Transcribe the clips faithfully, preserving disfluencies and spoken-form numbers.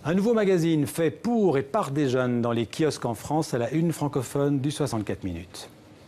Un nouveau magazine fait pour et par des jeunes dans les kiosques en France à la une francophone du soixante-quatre minutes.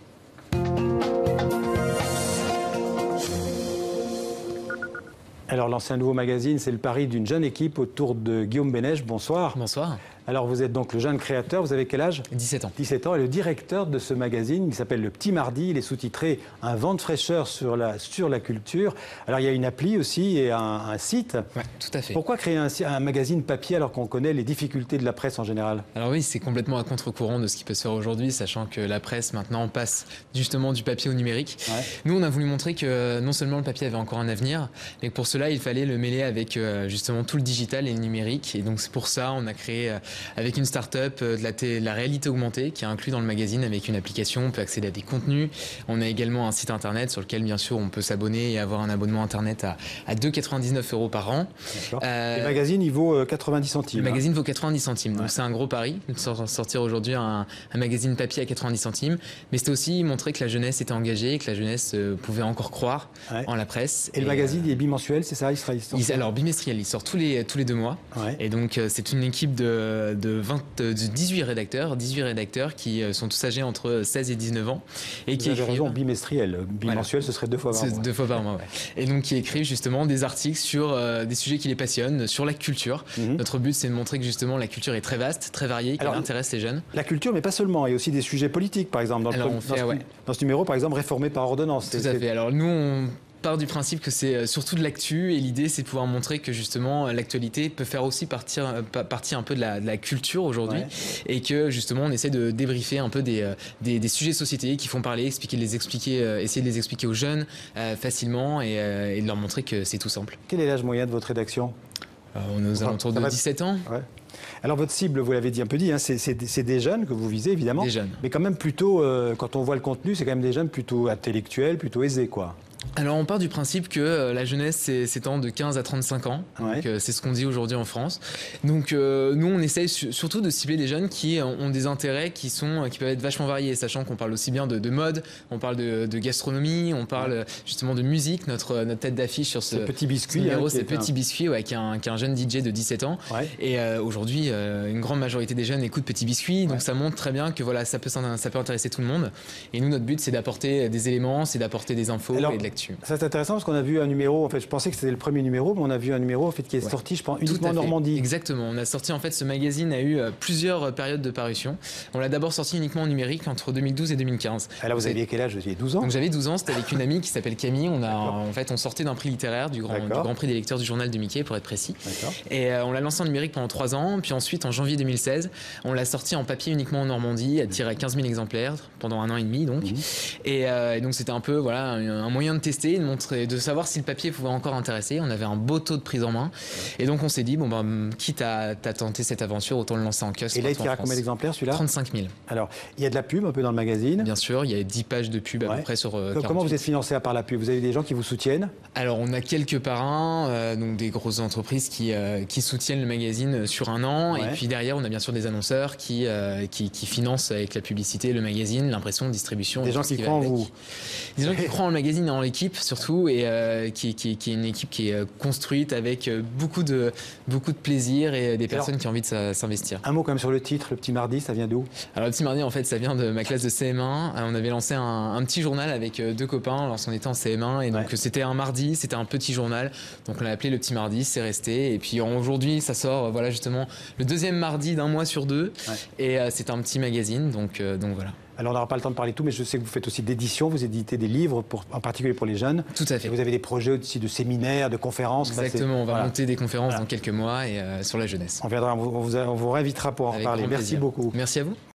Alors, lancer un nouveau magazine, c'est le pari d'une jeune équipe autour de Guillaume Bénèche. Bonsoir. Bonsoir. Alors, vous êtes donc le jeune créateur. Vous avez quel âge? dix-sept ans. dix-sept ans. Et le directeur de ce magazine, il s'appelle Le Petit Mardi. Il est sous-titré « Un vent de fraîcheur sur la, sur la culture ». Alors, il y a une appli aussi et un, un site. Oui, tout à fait. Pourquoi créer un, un magazine papier alors qu'on connaît les difficultés de la presse en général? Alors oui, c'est complètement à contre-courant de ce qui peut se faire aujourd'hui, sachant que la presse maintenant passe justement du papier au numérique. Ouais. Nous, on a voulu montrer que non seulement le papier avait encore un avenir, mais que pour cela, il fallait le mêler avec justement tout le digital et le numérique. Et donc, c'est pour ça on a créé avec une start-up de la, de la réalité augmentée qui est inclus dans le magazine avec une application. On peut accéder à des contenus. On a également un site internet sur lequel, bien sûr, on peut s'abonner et avoir un abonnement internet à, à deux euros quatre-vingt-dix-neuf euros par an. Euh, le magazine, il vaut quatre-vingt-dix centimes. Le hein. magazine vaut quatre-vingt-dix centimes. Donc, ouais. c'est un gros pari de sortir aujourd'hui un, un magazine papier à quatre-vingt-dix centimes. Mais c'était aussi montrer que la jeunesse était engagée, que la jeunesse euh, pouvait encore croire ouais. en la presse. Et, et le magazine, euh, il est bimensuel, c'est ça? Il sera, il il, alors, bimestriel, il sort tous les, tous les deux mois. Ouais. Et donc, euh, c'est une équipe de, de, vingt, de dix-huit rédacteurs, dix-huit rédacteurs qui sont tous âgés entre seize et dix-neuf ans. Et Vous qui avez écrivent... raison, bimestriel. Bimensuel, voilà. Ce serait deux fois par mois. Deux fois par mois, ouais. Et donc, qui écrivent justement des articles sur euh, des sujets qui les passionnent, sur la culture. Mm-hmm. Notre but, c'est de montrer que justement la culture est très vaste, très variée, qu'elle intéresse les jeunes. La culture, mais pas seulement. Il y a aussi des sujets politiques, par exemple. Dans, Alors, le, on fait, dans, ouais. ce, dans ce numéro, par exemple, réformé par ordonnance. Tout à fait. Alors, nous, on part du principe que c'est surtout de l'actu et l'idée c'est de pouvoir montrer que justement l'actualité peut faire aussi partir, partie un peu de la, de la culture aujourd'hui ouais. et que justement on essaie de débriefer un peu des, des, des sujets de société qui font parler, expliquer, les expliquer, essayer de les expliquer aux jeunes euh, facilement et, euh, et de leur montrer que c'est tout simple. Quel est l'âge moyen de votre rédaction? euh, On est aux alentours de dix-sept ans. Ouais. Alors votre cible, vous l'avez dit un peu dit, hein, c'est des jeunes que vous visez évidemment. Des jeunes. Mais quand même plutôt, euh, quand on voit le contenu, c'est quand même des jeunes plutôt intellectuels, plutôt aisés quoi. Alors on part du principe que euh, la jeunesse s'étend de quinze à trente-cinq ans, ouais. euh, c'est ce qu'on dit aujourd'hui en France. Donc euh, nous on essaye su surtout de cibler des jeunes qui ont des intérêts qui, sont, qui peuvent être vachement variés, sachant qu'on parle aussi bien de, de mode, on parle de, de gastronomie, on parle ouais. justement de musique, notre, notre tête d'affiche sur ce Petit Biscuit, ce numéro, hein, c'est Petit un... Biscuit, ouais, qui, est un, qui est un jeune D J de dix-sept ans. Ouais. Et euh, aujourd'hui euh, une grande majorité des jeunes écoutent Petit Biscuit, donc ouais. ça montre très bien que voilà, ça, peut, ça peut intéresser tout le monde. Et nous notre but c'est d'apporter des éléments, c'est d'apporter des infos Alors, et de l'actu. Ça c'est intéressant parce qu'on a vu un numéro, en fait je pensais que c'était le premier numéro, mais on a vu un numéro en fait, qui est ouais. sorti je pense uniquement en Normandie. Exactement, on a sorti en fait ce magazine a eu euh, plusieurs périodes de parution. On l'a d'abord sorti uniquement en numérique entre deux mille douze et deux mille quinze. Et là vous aviez quel âge? Vous aviez douze ans? Donc j'avais douze ans, c'était avec une amie qui s'appelle Camille. On a en fait on sortait d'un prix littéraire du grand, du grand prix des lecteurs du journal de Mickey pour être précis. Et euh, on l'a lancé en numérique pendant trois ans, puis ensuite en janvier deux mille seize, on l'a sorti en papier uniquement en Normandie, à tiré à quinze mille exemplaires pendant un an et demi donc. Mmh. Et, euh, et donc c'était un peu voilà un, un moyen de tester, de montrer, de savoir si le papier pouvait encore intéresser. On avait un beau taux de prise en main et donc on s'est dit bon ben quitte à, à tenter cette aventure autant le lancer en kiosque. Et là il tire à combien d'exemplaires celui-là? trente-cinq mille. Alors il y a de la pub un peu dans le magazine? Bien sûr, il y a dix pages de pub à ouais. peu près sur euh, Comment vous êtes financé à part la pub? Vous avez des gens qui vous soutiennent? Alors on a quelques parrains, euh, donc des grosses entreprises qui, euh, qui soutiennent le magazine sur un an ouais. et puis derrière on a bien sûr des annonceurs qui, euh, qui, qui financent avec la publicité le magazine, l'impression, distribution. Des gens qui croient en vous? Des gens qui croient en le magazine et en l'équipe surtout et euh, qui, qui, qui est une équipe qui est construite avec beaucoup de, beaucoup de plaisir et des personnes Alors, qui ont envie de s'investir. Un mot quand même sur le titre, Le Petit Mardi, ça vient d'où? Alors le Petit Mardi en fait ça vient de ma classe de C M un. On avait lancé un, un petit journal avec deux copains lorsqu'on était en C M un et donc ouais. c'était un mardi, c'était un petit journal. Donc on l'a appelé Le Petit Mardi, c'est resté. Et puis aujourd'hui ça sort voilà justement le deuxième mardi d'un mois sur deux ouais. et euh, c'est un petit magazine donc, euh, donc voilà. Alors on n'aura pas le temps de parler de tout, mais je sais que vous faites aussi d'édition, vous éditez des livres, pour, en particulier pour les jeunes. Tout à fait. Et vous avez des projets aussi de séminaires, de conférences. Exactement, on va voilà. monter des conférences voilà. dans quelques mois et euh, sur la jeunesse. On, viendra, on, vous, on vous réinvitera pour en Avec reparler. Merci plaisir. beaucoup. Merci à vous.